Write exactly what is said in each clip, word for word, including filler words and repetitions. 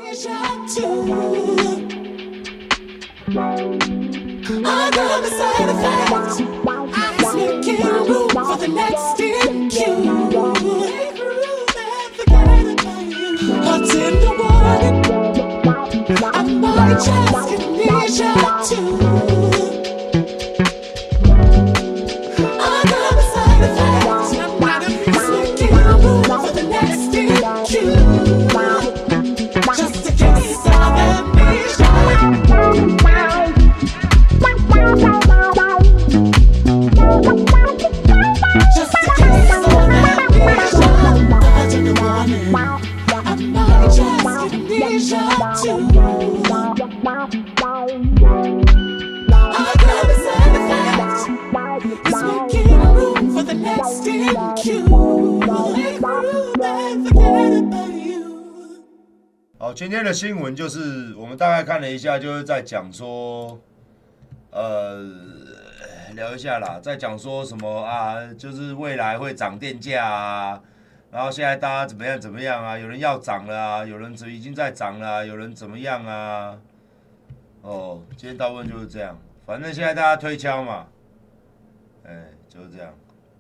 好，今天的新闻就是我们大概看了一下，就是在讲说，呃，聊一下啦，在讲说什么啊，就是未来会涨电价啊，然后现在大家怎么样怎么样啊，有人要涨了啊，有人已经在涨了啊，有人怎么样啊？哦，今天大部分就是这样，反正现在大家推敲嘛，哎、欸，就是这样。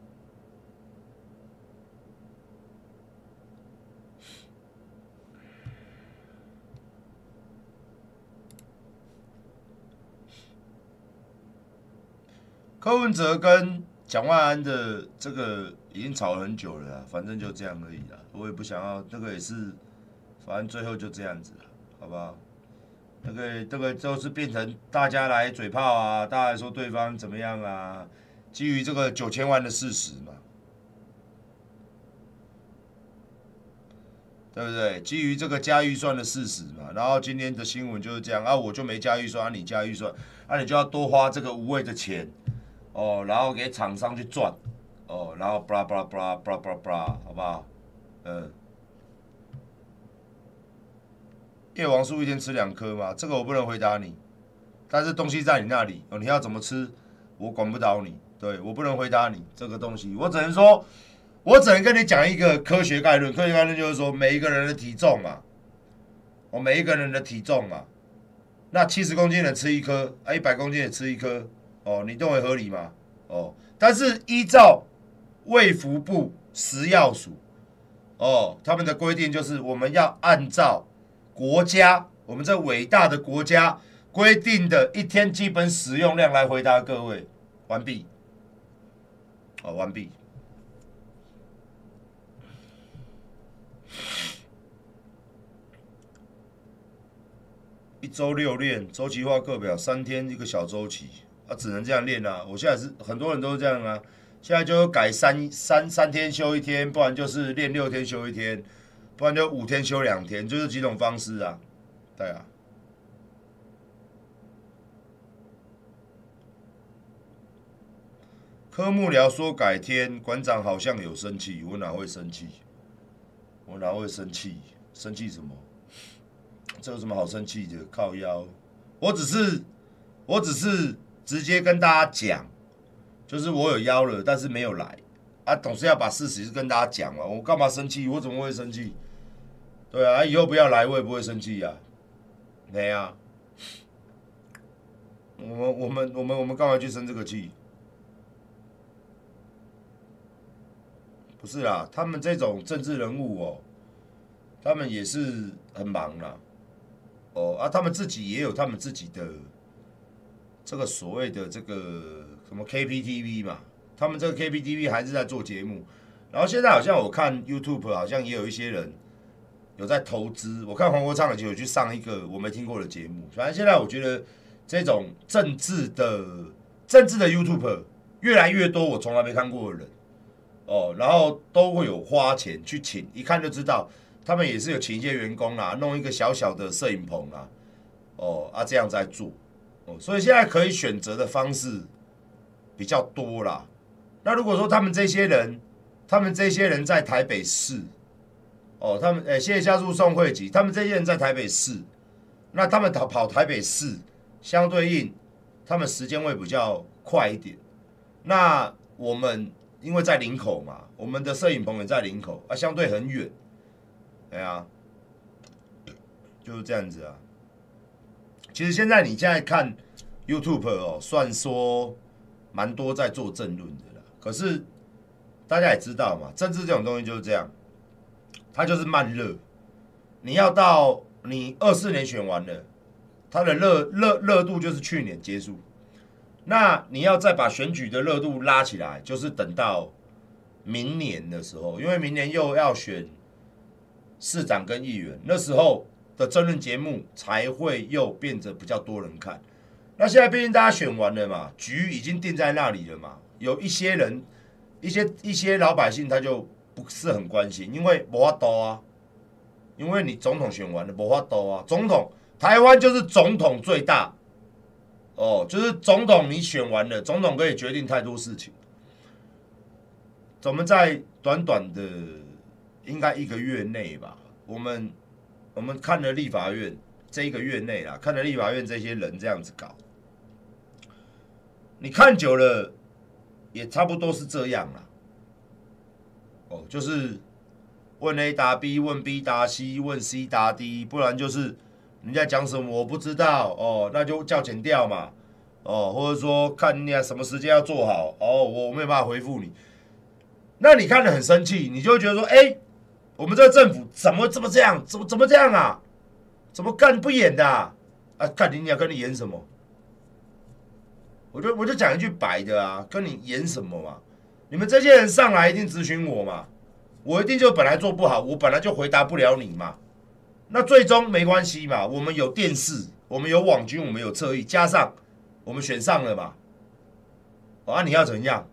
柯文哲跟蒋万安的这个已经吵了很久了啦，反正就这样而已啦。我也不想要，那个也是，反正最后就这样子了，好不好？那个这个就是变成大家来嘴炮啊，大家来说对方怎么样啊？基于这个九千万的事实嘛，对不对？基于这个加预算的事实嘛，然后今天的新闻就是这样啊，我就没加预算，啊你加预算，啊你就要多花这个无谓的钱。哦，然后给厂商去赚，哦，然后巴拉巴拉巴拉巴拉巴拉巴拉，好不好？嗯，叶黄素一天吃两颗嘛，这个我不能回答你，但是东西在你那里，哦，你要怎么吃，我管不着你，对我不能回答你这个东西，我只能说，我只能跟你讲一个科学概论，科学概论就是说每一个人的体重嘛，哦，每一个人的体重嘛，那七十公斤的吃一颗，啊，一百公斤的吃一颗。哦，你认为合理吗？哦，但是依照卫福部食药署，哦，他们的规定就是我们要按照国家，我们这伟大的国家规定的一天基本使用量来回答各位。完毕。好，完毕。一周六练，周期化课表三天一个小周期。啊，只能这样练啊！我现在是很多人都是这样啊，现在就改三三三天休一天，不然就是练六天休一天，不然就五天休两天，就是几种方式啊，对啊。柯幕僚说改天，馆长好像有生气，我哪会生气？我哪会生气？生气什么？这有什么好生气的？靠腰，我只是，我只是。直接跟大家讲，就是我有邀了，但是没有来啊，总是要把事实跟大家讲嘛。我干嘛生气？我怎么会生气？对啊，以后不要来，我也不会生气呀、啊。没啊，我们我们我们我们干嘛去生这个气？不是啦，他们这种政治人物哦，他们也是很忙啦。哦啊，他们自己也有他们自己的。这个所谓的这个什么 K P T V 嘛，他们这个 K P T V 还是在做节目，然后现在好像我看 YouTube 好像也有一些人有在投资，我看黄国昌以前有去上一个我没听过的节目，反正现在我觉得这种政治的政治的 YouTube 越来越多，我从来没看过的人哦，然后都会有花钱去请，一看就知道他们也是有请一些员工啦，弄一个小小的摄影棚啦，哦啊这样在做。所以现在可以选择的方式比较多啦。那如果说他们这些人，他们这些人在台北市，哦，他们诶，谢谢加入宋慧吉，他们这些人在台北市，那他们跑跑台北市，相对应，他们时间会比较快一点。那我们因为在林口嘛，我们的摄影棚也在林口啊，相对很远，哎呀、啊， 就是这样子啊。其实现在你现在看 YouTube 哦，算说蛮多在做政论的啦。可是大家也知道嘛，政治这种东西就是这样，它就是慢热。你要到你二四年选完了，它的热热热度就是去年结束。那你要再把选举的热度拉起来，就是等到明年的时候，因为明年又要选市长跟议员，那时候的政论节目才会又变得比较多人看。那现在毕竟大家选完了嘛，局已经定在那里了嘛，有一些人、一些一些老百姓他就不是很关心，因为没法度啊，因为你总统选完了没法度啊，总统台湾就是总统最大哦，就是总统你选完了，总统可以决定太多事情。我们在短短的应该一个月内吧，我们我们看了立法院这一个月内啦，看了立法院这些人这样子搞，你看久了也差不多是这样啦。哦，就是问 A 答 B， 问 B 答 C， 问 C 答 D， 不然就是人家讲什么我不知道哦，那就叫剪掉嘛。哦，或者说看你什么时间要做好哦，我没有办法回复你。那你看得很生气，你就会觉得说，哎、欸，我们这个政府怎么怎么这样，怎么怎么这样啊？怎么干不演的啊？啊，看你要跟你演什么？我就我就讲一句白的啊，跟你演什么嘛？你们这些人上来一定咨询我嘛，我一定就本来做不好，我本来就回答不了你嘛。那最终没关系嘛，我们有电视，我们有网军，我们有侧翼，加上我们选上了嘛。哦、啊，你要怎样？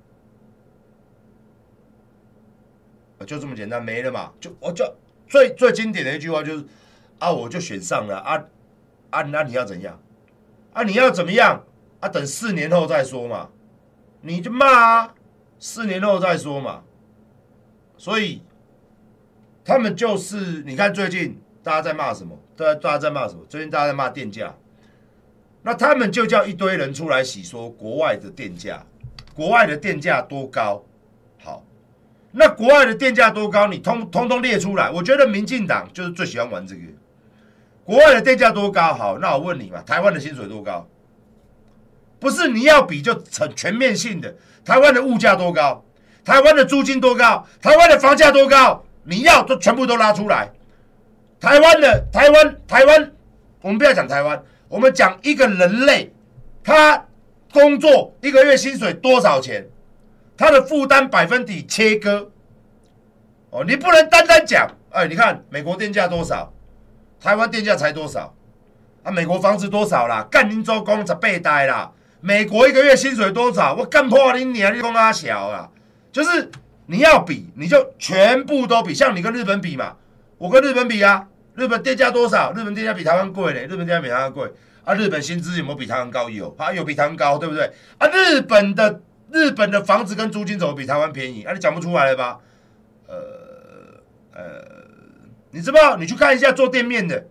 就这么简单，没了嘛。就我就最最经典的一句话就是啊，我就选上了啊啊，那你要怎样？啊，你要怎么样？啊，等四年后再说嘛。你就骂啊，四年后再说嘛。所以他们就是你看最近大家在骂什么？大家大家在骂什么？最近大家在骂电价。那他们就叫一堆人出来洗说国外的电价，国外的电价多高？好。那国外的电价多高？你通通通列出来。我觉得民进党就是最喜欢玩这个。国外的电价多高？好，那我问你嘛，台湾的薪水多高？不是你要比就很全面性的，台湾的物价多高？台湾的租金多高？台湾的房价多高？你要都全部都拉出来。台湾的台湾台湾，我们不要讲台湾，我们讲一个人类，他工作一个月薪水多少钱？他的负担百分比切割，哦，你不能单单讲，哎，你看美国电价多少，台湾电价才多少，啊，美国房子多少啦？干您周公十八代啦，美国一个月薪水多少？我干破你娘，你讲阿小啦，就是你要比，你就全部都比，像你跟日本比嘛，我跟日本比啊，日本电价多少？日本电价比台湾贵嘞，日本电价比台湾贵，啊，日本薪资有没有比台湾高？有，啊，有比台湾高，对不对？啊，日本的。日本的房子跟租金怎么比台湾便宜？啊，你讲不出来了吧？呃呃，你知不知道？你去看一下做店面的，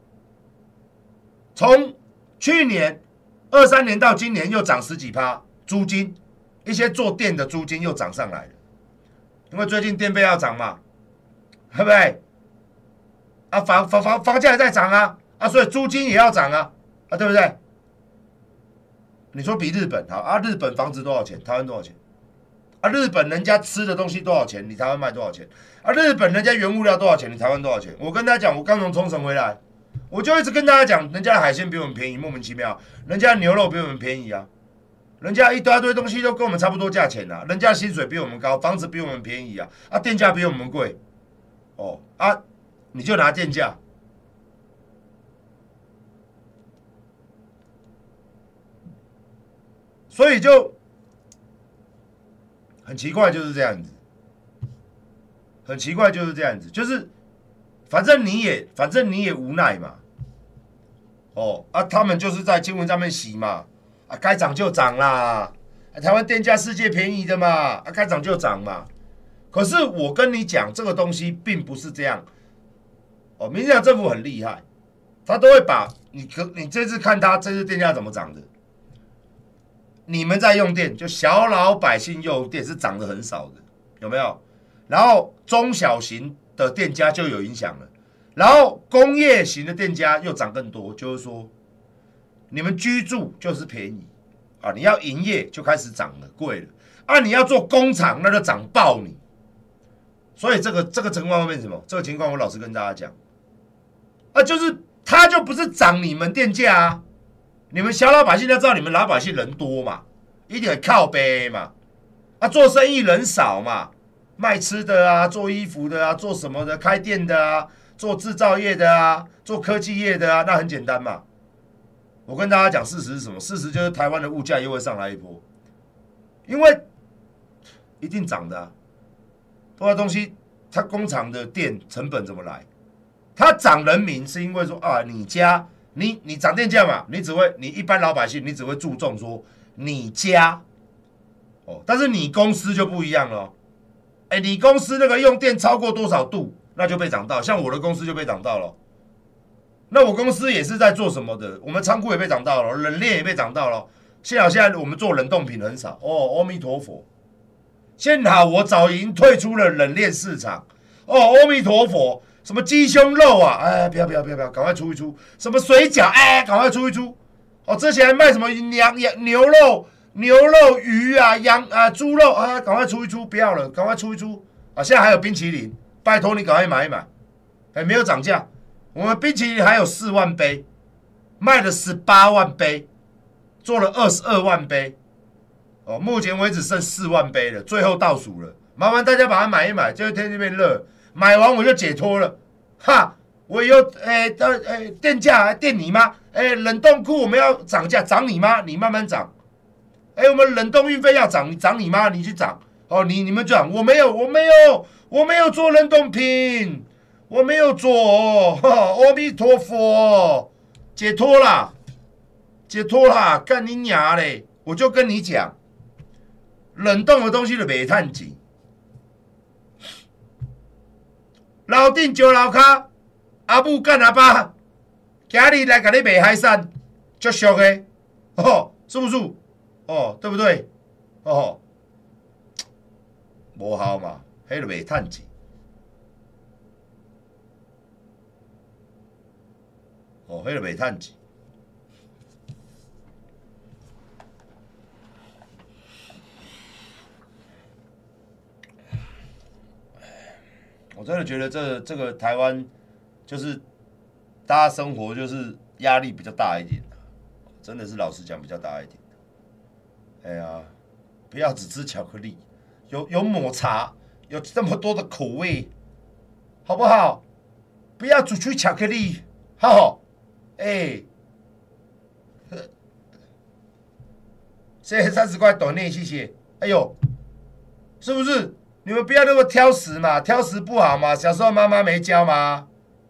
从去年二三年到今年又涨十几趴，租金一些做店的租金又涨上来了，因为最近电费要涨嘛，对不对？啊，房房房房价也在涨啊，啊，所以租金也要涨啊，啊，对不对？你说比日本好啊？日本房子多少钱？台湾多少钱？啊，日本人家吃的东西多少钱？你台湾卖多少钱？啊，日本人家原物料多少钱？你台湾多少钱？我跟大家讲，我刚从冲绳回来，我就一直跟大家讲，人家的海鲜比我们便宜，莫名其妙，人家的牛肉比我们便宜啊，人家一大堆东西都跟我们差不多价钱啊，人家薪水比我们高，房子比我们便宜啊，啊，电价比我们贵，哦啊，你就拿电价。所以就很奇怪，就是这样子，很奇怪就是这样子，就是反正你也反正你也无奈嘛，哦啊，他们就是在新闻上面洗嘛，啊，该涨就涨啦，啊，台湾电价世界便宜的嘛，啊，该涨就涨嘛。可是我跟你讲，这个东西并不是这样，哦，民进党政府很厉害，他都会把你可你这次看他这次电价怎么涨的。你们在用电，就小老百姓用电是涨得很少的，有没有？然后中小型的店家就有影响了， 然后工业型的店家又涨更多，就是说你们居住就是便宜啊，你要营业就开始涨了，贵了啊，你要做工厂那就涨爆你。所以这个这个情况会变成什么？这个情况我老实跟大家讲，啊，就是它就不是涨你们店价啊，你们小老百姓要知道你们老百姓人多嘛，一点靠背嘛，啊，做生意人少嘛，卖吃的啊，做衣服的啊，做什么的，开店的啊，做制造业的啊，做科技业的啊，那很简单嘛。我跟大家讲事实是什么？事实就是台湾的物价又会上来一波，因为一定涨的啊。多少东西，它工厂的店成本怎么来？它涨人民是因为说啊，你家你你涨电价嘛，你只会你一般老百姓你只会注重说你家哦，但是你公司就不一样了、哦。哎，你公司那个用电超过多少度，那就被涨到，像我的公司就被涨到了。那我公司也是在做什么的？我们仓库也被涨到了，冷链也被涨到了。幸好现在我们做冷冻品很少哦，阿弥陀佛。幸好我早已经退出了冷链市场哦，阿弥陀佛。什么鸡胸肉啊，哎，不要不要不要不要，赶快出一出。什么水饺，哎，赶快出一出。哦，之前还卖什么羊羊牛肉、牛肉、鱼啊、羊啊、猪肉啊，赶快出一出，不要了，赶快出一出啊！现在还有冰淇淋，拜托你赶快买一买。哎，没有涨价，我们冰淇淋还有四万杯，卖了十八万杯，做了二十二万杯。哦，目前为止剩四万杯了，最后倒数了，麻烦大家把它买一买，就天气变热，买完我就解脱了，哈！我以后诶的诶电价电你妈，诶冷冻库我们要涨价，涨你妈，你慢慢涨，诶我们冷冻运费要涨，你涨你妈，你去涨，哦你你们涨，我没有我没有我没有做冷冻品，我没有做，阿弥陀佛，解脱啦，解脱啦，干你娘嘞！我就跟你讲。冷冻的东西就袂趁钱，楼顶招楼骹，阿母干阿爸，今日来甲你卖海产，足俗的，哦，是不是？哦，对不对？哦，无效嘛，迄就袂趁钱。哦，迄就袂趁钱。我真的觉得这这个台湾就是大家生活就是压力比较大一点，真的是老实讲比较大一点。哎呀，不要只吃巧克力，有有抹茶，有这么多的口味，好不好？不要只吃巧克力，好，哎，谢谢三十块抖内，谢谢。哎呦，是不是？你们不要那么挑食嘛，挑食不好嘛。小时候妈妈没教吗？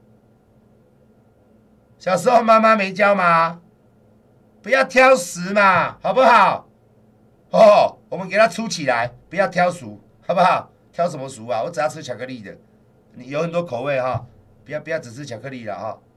小时候妈妈没教吗？不要挑食嘛，好不好？哦，我们给它出起来，不要挑食，好不好？挑什么食啊？我只要吃巧克力的，你有很多口味哈，不要不要只吃巧克力了哈。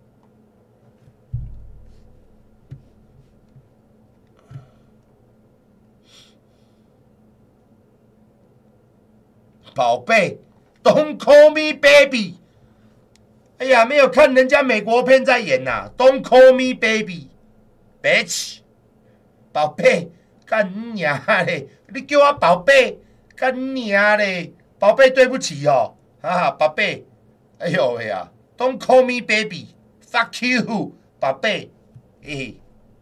宝贝 ，Don't call me baby。哎呀，没有看人家美国片在演呐、啊、，Don't call me baby，bitch， 宝贝，干你娘嘞！你叫我宝贝，干你娘嘞！宝贝，对不起哦，哈哈，宝贝，哎呦喂呀 ，Don't call me baby，fuck you， 宝贝，嘿嘿。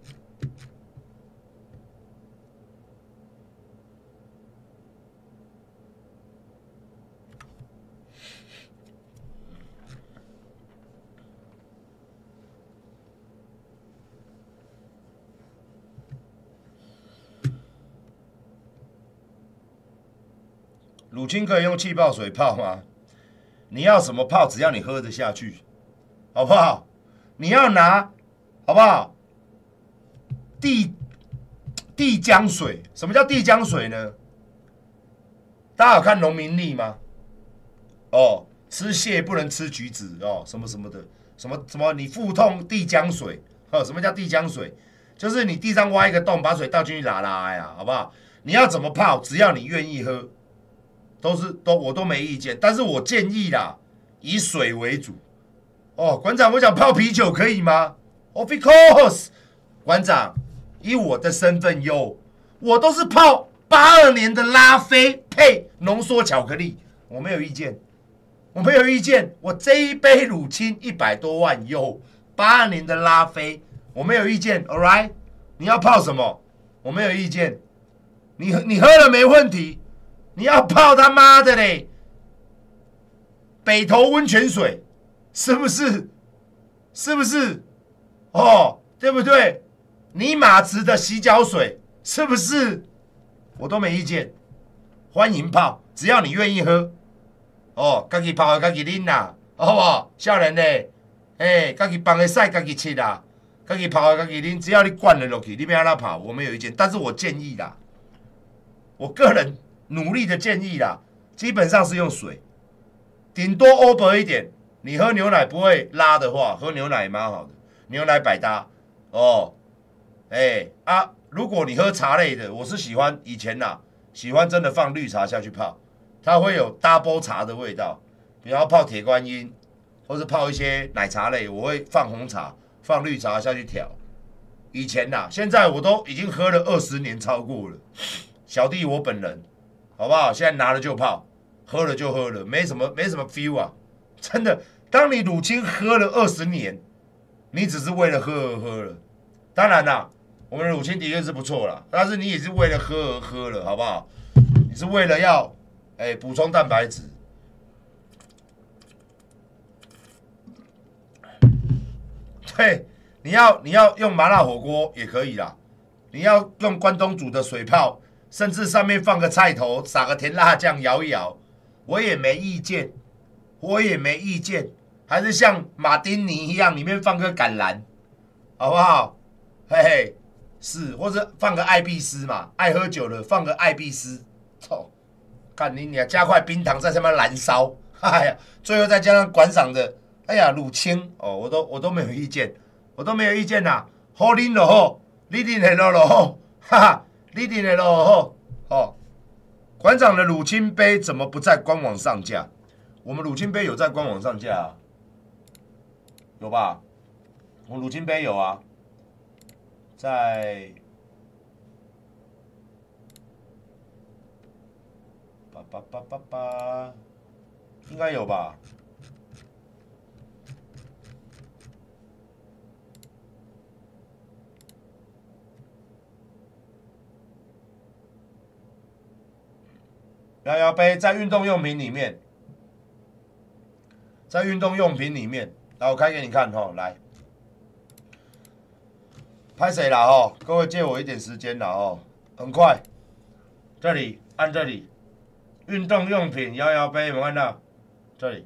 乳清可以用气泡水泡吗？你要什么泡，只要你喝得下去，好不好？你要拿，好不好？地地浆水，什么叫地浆水呢？大家有看农民历吗？哦，吃蟹不能吃橘子哦，什么什么的，什么什么你腹痛地浆水，哦，什么叫地浆水？就是你地上挖一个洞，把水倒进去拉拉呀，好不好？你要怎么泡，只要你愿意喝。都是都我都没意见，但是我建议啦，以水为主， 哦，馆长，我想泡啤酒可以吗 ？Of course， 馆长，以我的身份哟，我都是泡八二年的拉菲配浓缩巧克力，我没有意见，我没有意见。我这一杯乳清一百多万哟，八二年的拉菲，我没有意见。All right， 你要泡什么？我没有意见。你你喝了没问题，你要泡他妈的嘞，北投温泉水。是不是？是不是？哦，对不对？尼玛池的洗脚水，是不是？我都没意见，欢迎泡，只要你愿意喝。哦，自己泡的自己啉啦，好不好？少年嘞，哎，自己放的屎，自己吃啦，自己泡的自己啉，只要你灌了落去，你要让它泡，我没有意见。但是我建议啦，我个人努力的建议啦，基本上是用水，顶多 over 一点。你喝牛奶不会拉的话，喝牛奶也蛮好的，牛奶百搭哦。哎、欸、啊，如果你喝茶类的，我是喜欢以前呐、啊，喜欢真的放绿茶下去泡，它会有 double 茶的味道。比方泡铁观音，或是泡一些奶茶类，我会放红茶、放绿茶下去调。以前呐、啊，现在我都已经喝了二十年超过了。小弟我本人，好不好？现在拿了就泡，喝了就喝了，没什么没什么 feel 啊，真的。当你乳清喝了二十年，你只是为了喝而喝了。当然啦，我们的乳清的确是不错啦，但是你也是为了喝而喝了，好不好？你是为了要哎补充蛋白质。对，你要你要用麻辣火锅也可以啦，你要用关东煮的水泡，甚至上面放个菜头，撒个甜辣酱摇一摇，我也没意见，我也没意见。还是像马丁尼一样，里面放个橄榄，好不好？嘿嘿，是，或者放个艾必斯嘛，爱喝酒的放个艾必斯，操，看你你加块冰糖在上面燃烧，哎呀，最后再加上观赏的，哎呀，乳清哦，我都我都没有意见，我都没有意见呐，好啉就好，你啉的咯就好，哈哈，你啉的咯就好，哦，馆长的乳清杯怎么不在官网上架？我们乳清杯有在官网上架啊。有吧？我乳清杯有啊，在叭叭叭叭叭，应该有吧？摇摇杯在运动用品里面，在运动用品里面。来，我开给你看哈，来，拍谁啦哈？各位借我一点时间啦哦，很快，这里按这里，运动用品摇摇杯有没有看到？这里，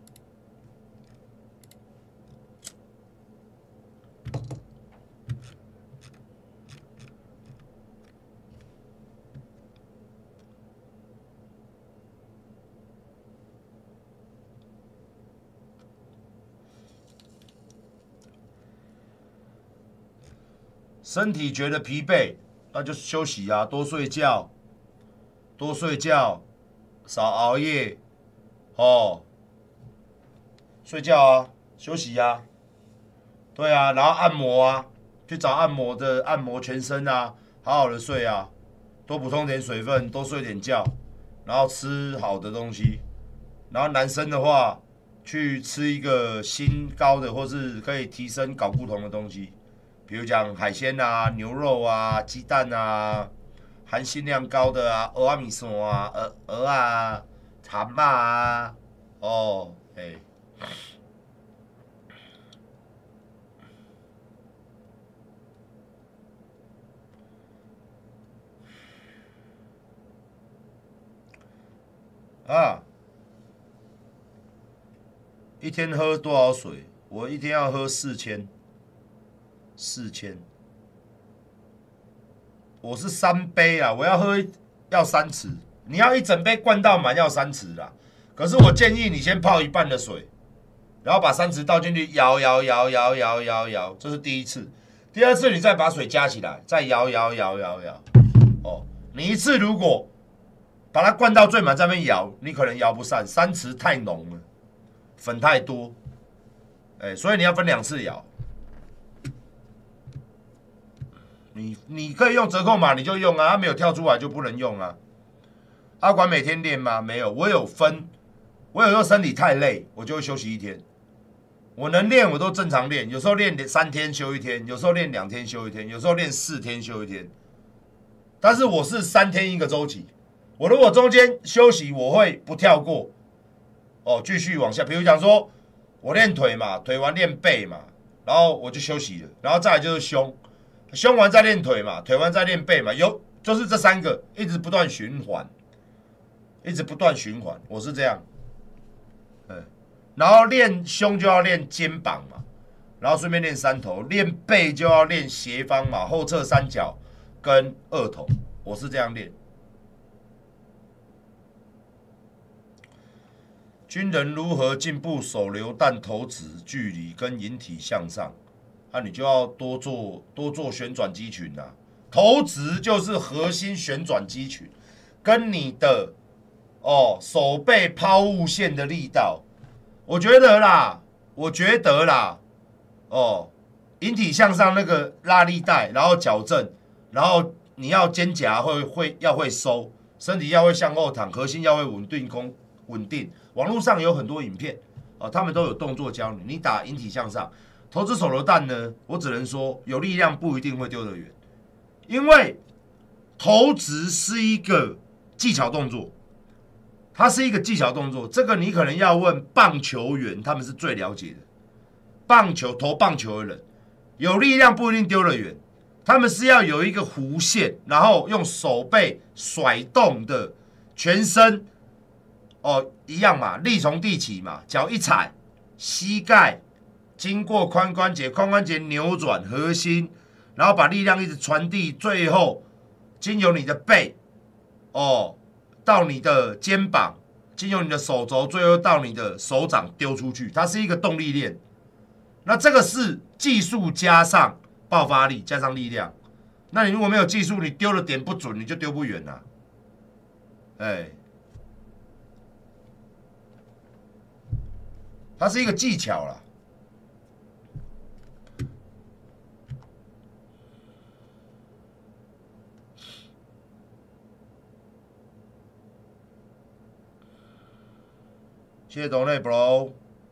身体觉得疲惫，那就休息啊，多睡觉，多睡觉，少熬夜，哦，睡觉啊，休息啊，对啊，然后按摩啊，去找按摩的按摩全身啊，好好的睡啊，多补充点水分，多睡点觉，然后吃好的东西，然后男生的话，去吃一个锌高的或是可以提升睾固酮的东西。比如讲海鲜啊、牛肉啊、鸡蛋啊，含锌量高的啊，蚵仔米线啊、鹅鹅啊、蛤蟆啊，哦，哎，啊，一天喝多少水？我一天要喝四千。四千，我是三杯啊，我要喝要三匙，你要一整杯灌到满要三匙啦。可是我建议你先泡一半的水，然后把三匙倒进去摇摇摇摇摇摇摇，这是第一次。第二次你再把水加起来，再摇摇摇摇摇。哦，你一次如果把它灌到最满，在那边摇，你可能摇不散，三匙太浓了，粉太多。 哎，所以你要分两次摇。你你可以用折扣码，你就用啊，它没有跳出来就不能用啊。阿管每天练吗？没有，我有分，我有时候身体太累，我就会休息一天。我能练我都正常练，有时候练三天休一天，有时候练两天休一天，有时候练四天休一天。但是我是三天一个周期，我如果中间休息，我会不跳过，哦，继续往下。比如讲说，我练腿嘛，腿完练背嘛，然后我就休息了，然后再来就是胸，胸完再练腿嘛，腿完再练背嘛，有就是这三个一直不断循环，一直不断循环，我是这样，嗯，然后练胸就要练肩膀嘛，然后顺便练三头，练背就要练斜方嘛，后侧三角跟二头，我是这样练。军人如何进步手榴弹投掷距离跟引体向上？那、啊、你就要多做多做旋转肌群啊。投掷就是核心旋转肌群，跟你的哦手背抛物线的力道，我觉得啦，我觉得啦，哦，引体向上那个拉力带，然后矫正，然后你要肩胛会会要会收，身体要会向后躺，核心要会稳定空稳定。网络上有很多影片，哦，他们都有动作教你。你打引体向上，投掷手榴弹呢，我只能说有力量不一定会丢得远，因为投掷是一个技巧动作，它是一个技巧动作。这个你可能要问棒球员，他们是最了解的。棒球投棒球的人，有力量不一定丢得远，他们是要有一个弧线，然后用手背甩动的全身。哦，一样嘛，力从地起嘛，脚一踩，膝盖经过髋关节，髋关节扭转核心，然后把力量一直传递，最后经由你的背，哦，到你的肩膀，经由你的手肘，最后到你的手掌丢出去，它是一个动力链。那这个是技术加上爆发力加上力量。那你如果没有技术，你丢的点不准，你就丢不远了。哎。它是一个技巧啦。谢谢董内 bro。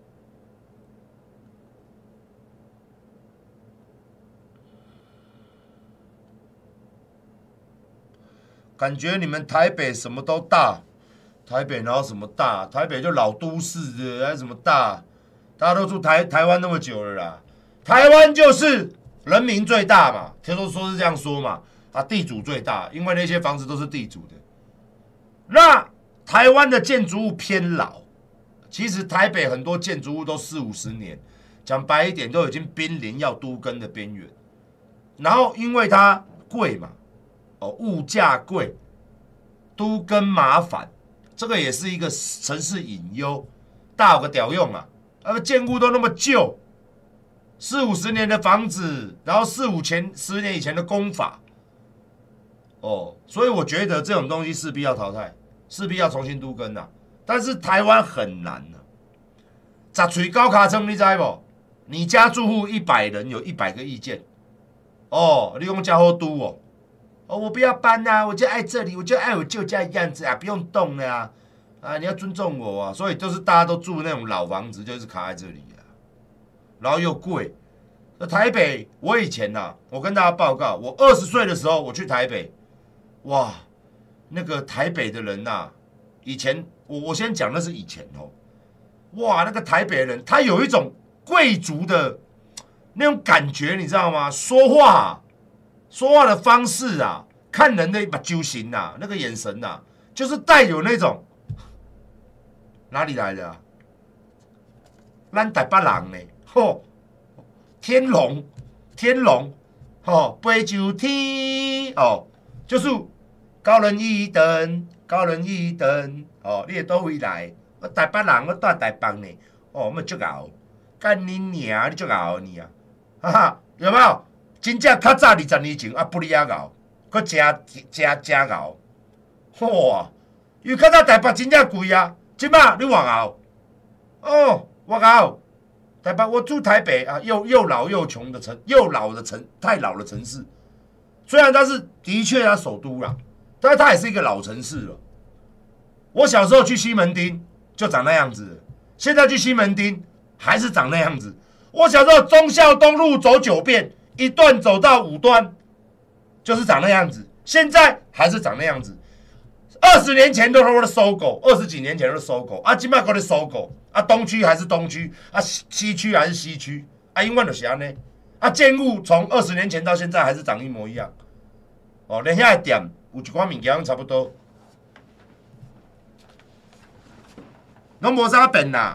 感觉你们台北什么都大。台北哪有什么大？台北就老都市的，还有什么大？大家都住台台湾那么久了啦，台湾就是人民最大嘛，听说说是这样说嘛，啊，地主最大，因为那些房子都是地主的。那台湾的建筑物偏老，其实台北很多建筑物都四五十年，讲白一点都已经濒临要都更的边缘。然后因为它贵嘛，哦，物价贵，都更麻烦。这个也是一个城市隐忧，大有个屌用啊！那个建物都那么旧，四五十年的房子，然后四五前十年以前的工法，哦，所以我觉得这种东西势必要淘汰，势必要重新都更啊。但是台湾很难啊，十锤高卡称你知不？你家住户一百人，有一百个意见，哦，你用家好都哦。哦，我不要搬啊，我就爱这里，我就爱我旧家的样子啊，不用动了啊！啊，你要尊重我啊！所以都是大家都住那种老房子，就是卡在这里啊，然后又贵。那台北，我以前呐、啊，我跟大家报告，我二十岁的时候我去台北，哇，那个台北的人呐、啊，以前我我先讲那是以前哦，哇，那个台北人他有一种贵族的那种感觉，你知道吗？说话、啊。说话的方式啊，看人的把揪型啊，那个眼神啊，就是带有那种哪里来的啊？咱台北人呢，吼，天龙，天龙，吼，飞上天，哦，就是高人一等，高人一等，哦，你会倒位来？我台北人，我住台北呢，哦，我们足熬，干你娘，你足熬你啊，哈哈，有没有？真正较早二十年前啊，不离啊熬，佫真真真熬，哇！因为较早台北真正贵啊，即摆你偌熬，哦，偌熬， 台北，我住台北啊，又又老又穷的城，又老的城，太老的城市。虽然它是的确它首都啦，但是它也是一个老城市了。我小时候去西门町就长那样子，现在去西门町还是长那样子。我小时候忠孝东路走九遍，一段走到五段，就是长那样子。现在还是长那样子。二十年前都是收购，二十几年前都是收购啊，今麦过来收购啊，东区还是东区啊，西区还是西区啊，永远就是安尼啊。建物从二十年前到现在还是长一模一样，哦，连遐店有一款物件差不多，拢无啥变啦，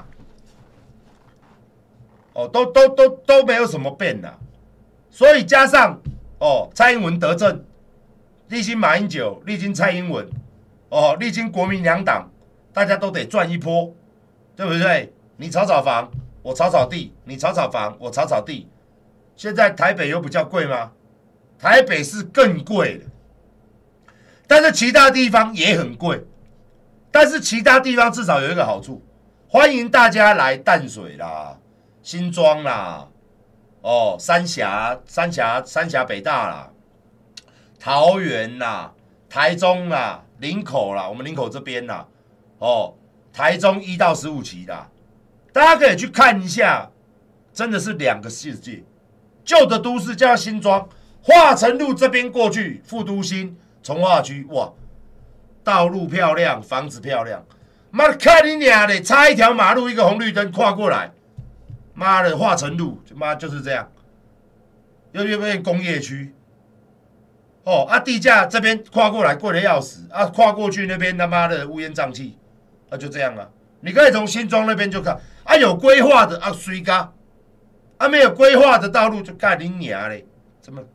哦，都都都都没有什么变啦，所以加上哦，蔡英文得政，历经马英九，历经蔡英文。哦，历经国民两党，大家都得赚一波，对不对？你炒炒房，我炒炒地；你炒炒房，我炒炒地。现在台北有比较贵吗？台北是更贵的，但是其他地方也很贵。但是其他地方至少有一个好处，欢迎大家来淡水啦、新庄啦、哦三峡、三峡、三峡北大啦、桃园啦、台中啦。林口啦，我们林口这边啦，哦，台中一到十五期啦，大家可以去看一下，真的是两个世界。旧的都市叫新庄，化成路这边过去，副都心、从化区，哇，道路漂亮，房子漂亮，妈的，看你娘的，差一条马路，一个红绿灯跨过来，妈的，化成路，妈就是这样，又又变工业区。哦啊，地价这边跨过来贵的要死啊，跨过去那边他妈的乌烟瘴气，啊就这样啊。你可以从新庄那边就看啊，有规划的啊水嘎，啊没有规划的道路就干你娘嘞，怎么？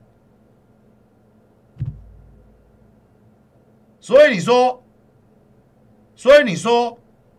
所以你说，所以你说，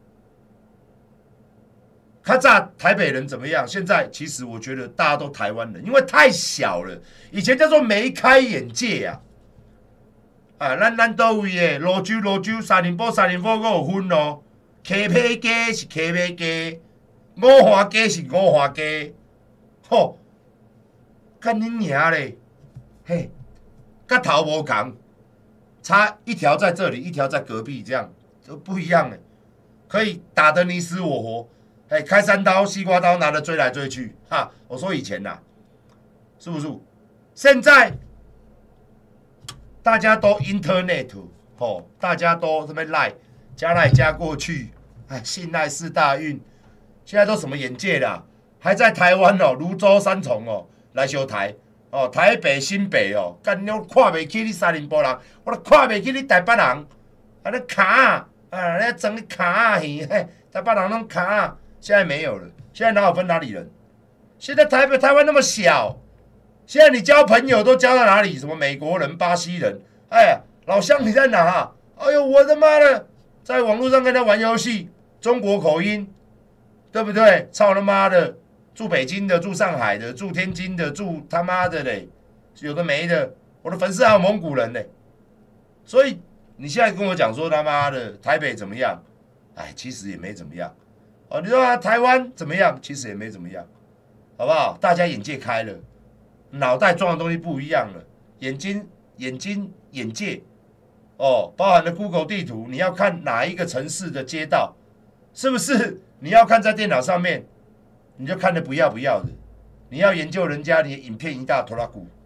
看早台北人怎么样？现在其实我觉得大家都台湾人，因为太小了。以前叫做眉开眼界啊！啊，咱咱倒位的罗州罗州，三林埔三林埔，我有分哦。溪皮鸡是溪皮鸡，五花鸡是五花鸡，吼，干你娘嘞！嘿，跟头无同，差一条在这里，一条在隔壁，这样就不一样了，可以打得你死我活。哎，开山刀、西瓜刀拿着追来追去，哈！我说以前呐、啊，是不是？现在大家都 Internet 哦，大家都这边赖加来加过去，哎，信赖四大运，现在都什么眼界啦？还在台湾哦，泸州三重哦来修台哦，台北新北哦，干你看袂起你三林埔人，我都看袂起你台北人，啊你卡啊，你整你卡去，嘿，台北人拢卡。现在没有了，现在哪有分哪里人？现在台北台湾那么小，现在你交朋友都交到哪里？什么美国人、巴西人？哎呀，老乡你在哪、啊？哎呦，我的妈的，在网络上跟他玩游戏，中国口音，对不对？操他妈的，住北京的，住上海的，住天津的，住他妈的嘞，有的没的，我的粉丝还有蒙古人嘞。所以你现在跟我讲说他妈的台北怎么样？哎，其实也没怎么样。哦，你说、啊、台湾怎么样？其实也没怎么样，好不好？大家眼界开了，脑袋装的东西不一样了，眼睛、眼睛、眼界，哦，包含了 Google 地图，你要看哪一个城市的街道，是不是？你要看在电脑上面，你就看的不要不要的，你要研究人家，你的影片一大拖拉股，